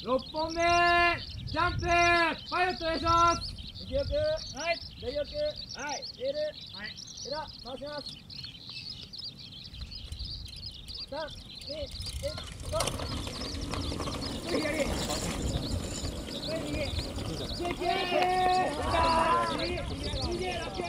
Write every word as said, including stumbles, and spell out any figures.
ろっぽんめジャンプパイロットお願いします。 右奥、はい、左奥、はい、レール、はい、枝、回します。さん、に、いち、ゴー。これ左。これ右。右、右、右、右、右、右、右、